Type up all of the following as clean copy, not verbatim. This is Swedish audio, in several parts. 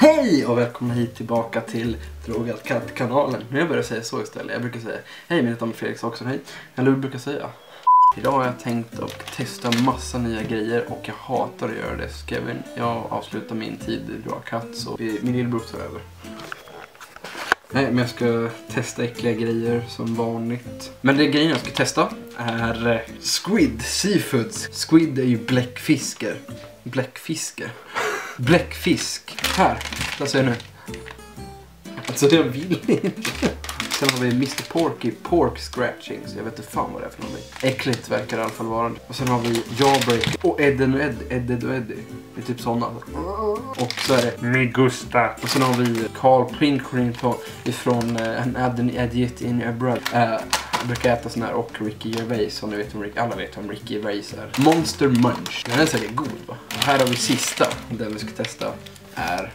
Hej och välkomna hit tillbaka till Drogad Katt-kanalen. Nu börjar jag säga så istället. Jag brukar säga hej, mitt namn är Fredrik Saksson, hej. Eller du brukar säga. Idag har jag tänkt att testa massa nya grejer och jag hatar att göra det. Så Kevin, jag avslutar min tid i Drogad Katt så min lillebror tar över. Nej, men jag ska testa äckliga grejer som vanligt. Men det grejen jag ska testa är squid, seafoods. Squid är ju bläckfiskar. Bläckfisk. Här, där ser jag nu. Alltså jag vill inte. Sen har vi Mr. Porky, pork scratching. Så jag vet inte fan vad det är för någonting. Äckligt verkar det i alla fall vara. Och sen har vi Jawbreak och Eddie. Det är typ sådana. Och så är det Migusta. Och sen har vi Carl Pilkington ifrån an Idiot in a Bread. Jag brukar äta sån här och Ricky Gervais. Om ni vet om alla vet om Ricky Gervais är. Monster Munch. Den är säkert god, va? Här har vi sista. Den vi ska testa är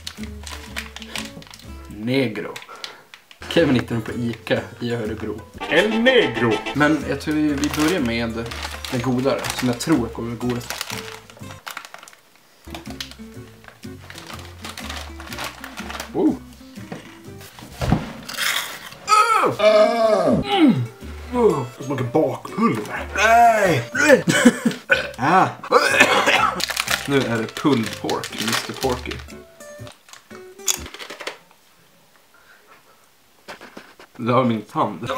Negro. Kevin hittar den på Ica i Örebro. El Negro. Men jag tror vi börjar med den godare. Som jag tror kommer vara godast. Oh. Det smakar bakpulver. Nej! Nu är det pulled pork, Mr. Porky. Det var min tand.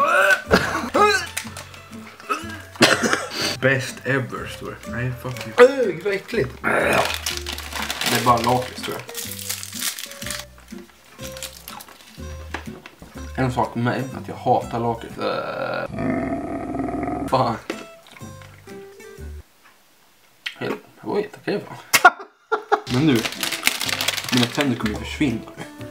Best ever, står det. Nej, fuck you. Vad äckligt. Det är bara lakrits, tror jag. En sak med mig, att jag hatar lakrits. Fan. Det var helt okej, fan. Men nu, mina tänder kommer att försvinna.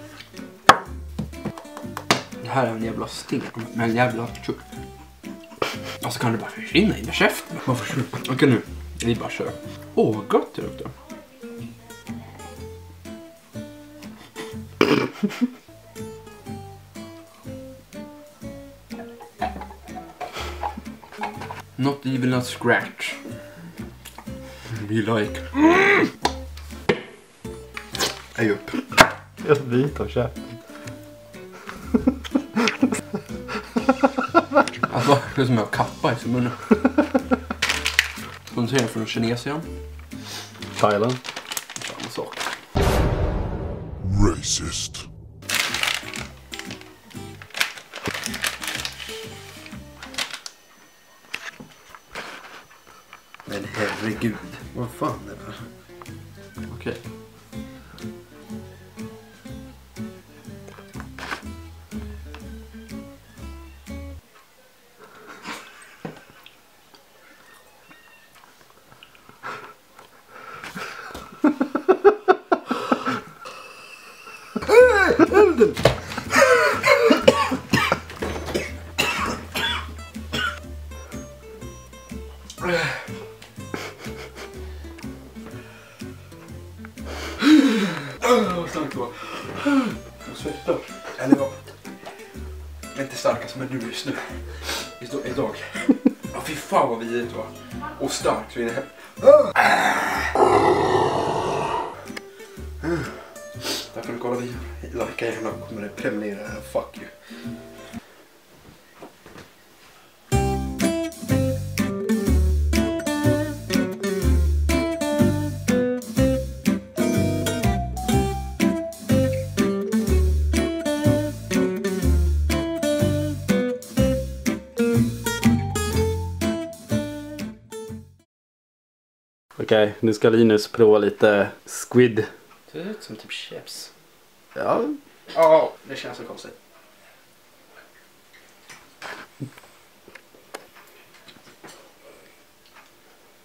Det här är en jävla sten med en jävla tjock. Och så kan det bara försvinna in i käften. Okej nu, vi bara kör. Åh, vad gott det luktar. Not even a scratch. We like. Hej upp. Jag biter av käften. Alltså, det är som jag kappa i munnen. Som ser från Kinesien. Thailand. Samma sak. Racist. Men herregud. Vad fan är det? Okej. Elden! Vad starkt det var. Jag svettar. Eller ja. Jag är inte starka som är du just nu. Idag. Ja, fy fan vad vidrigt det var. Och starkt så in i hem. Där kan du kolla videon. Lika gärna kommer det prenumerera. Fuck you. Okej, nu ska Linus prova lite squid. Det ser ut som typ chips. Ja. Ja, det känns så konstigt.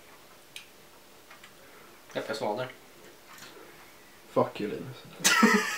Jag svanar. Fuck you, Linus.